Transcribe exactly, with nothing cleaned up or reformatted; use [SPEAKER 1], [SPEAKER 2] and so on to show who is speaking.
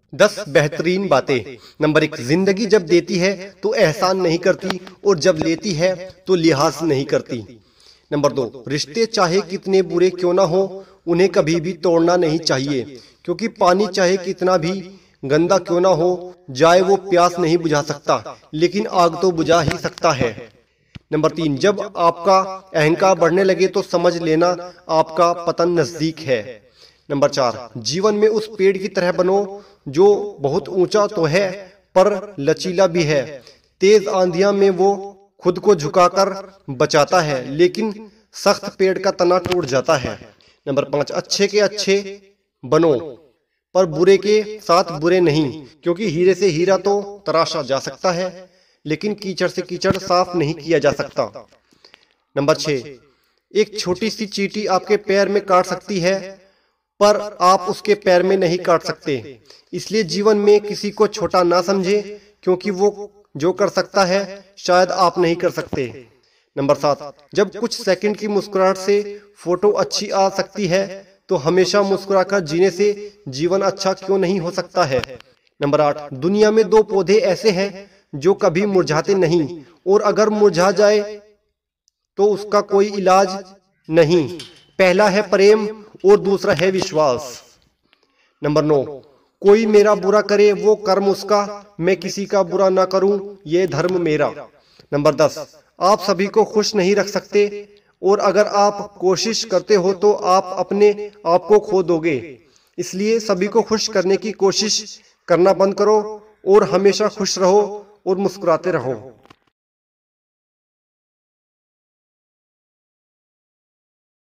[SPEAKER 1] दस बेहतरीन बातें। नंबर एक, जिंदगी जब देती है तो एहसान नहीं करती और जब लेती है तो लिहाज नहीं करती। नंबर दो, रिश्ते चाहे कितने बुरे क्यों ना हो उन्हें कभी भी तोड़ना नहीं चाहिए, क्योंकि पानी चाहे कितना भी गंदा क्यों ना हो जाए वो प्यास नहीं बुझा सकता, लेकिन आग तो बुझा ही सकता है। नंबर तीन, जब आपका अहंकार बढ़ने लगे तो समझ लेना आपका पतन नजदीक है। नंबर चार, जीवन में उस पेड़ की तरह बनो जो बहुत ऊंचा तो है पर लचीला भी है। तेज आंधियां में वो खुद को झुकाकर बचाता है, लेकिन सख्त पेड़ का तना टूट जाता है। नंबर पाँच, अच्छे के अच्छे बनो पर बुरे के साथ बुरे नहीं, क्योंकि हीरे से हीरा तो तराशा जा सकता है लेकिन कीचड़ से कीचड़ साफ नहीं किया जा सकता। नंबर छह, एक छोटी सी चींटी आपके पैर में काट सकती है पर आप उसके पैर में नहीं काट सकते। इसलिए जीवन में किसी को छोटा ना समझे, क्योंकि वो जो कर सकता है शायद आप नहीं कर सकते। नंबर सात, जब कुछ सेकंड की मुस्कुराहट से फोटो अच्छी आ सकती है तो हमेशा मुस्कुराकर जीने से जीवन अच्छा क्यों नहीं हो सकता है। नंबर आठ, दुनिया में दो पौधे ऐसे हैं जो कभी मुरझाते नहीं, और अगर मुरझा जाए तो उसका कोई इलाज नहीं। पहला है प्रेम और दूसरा है विश्वास। नंबर नौ, कोई मेरा बुरा करे वो कर्म उसका, मैं किसी का बुरा ना करूं ये धर्म मेरा। नंबर दस, आप सभी को खुश नहीं रख सकते, और अगर आप कोशिश करते हो तो आप अपने आप को खो दोगे। इसलिए सभी को खुश करने की कोशिश करना बंद करो और हमेशा खुश रहो और मुस्कुराते रहो।